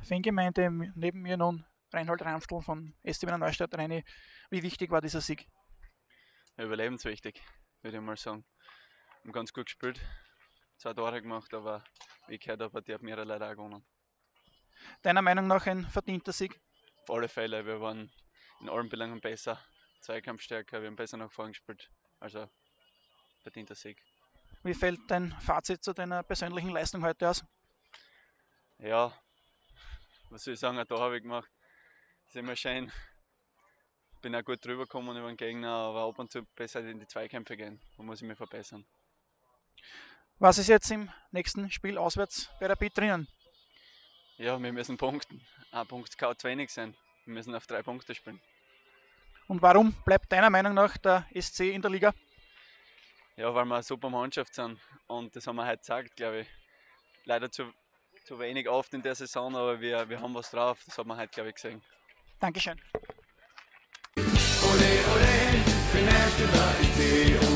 Fangemeinde. Neben mir nun Reinhold Ranftl von SC Wiener Neustadt. Reini, wie wichtig war dieser Sieg? Überlebenswichtig, würde ich mal sagen. Wir haben ganz gut gespielt, 2 Tore gemacht, aber wie ich gehört habe, die hat mir leider auch gewonnen. Deiner Meinung nach ein verdienter Sieg? Auf alle Fälle, wir waren in allen Belangen besser, Zweikampfstärker, wir haben besser nach vorne gespielt, also verdienter Sieg. Wie fällt dein Fazit zu deiner persönlichen Leistung heute aus? Ja, was soll ich sagen, ein Tor habe ich gemacht, das ist immer schön. Bin auch gut drüber gekommen über den Gegner, aber ab und zu besser in die Zweikämpfe gehen, da muss ich mich verbessern. Was ist jetzt im nächsten Spiel auswärts bei Rapid drinnen? Ja, wir müssen punkten. Ein Punkt kann zu wenig sein. Wir müssen auf 3 Punkte spielen. Und warum bleibt deiner Meinung nach der SC in der Liga? Ja, weil wir eine super Mannschaft sind und das haben wir heute gezeigt, glaube ich. Leider zu wenig oft in der Saison, aber wir haben was drauf, das hat man heute, glaube ich, gesehen. Dankeschön. Ole, ole, für nächste da ist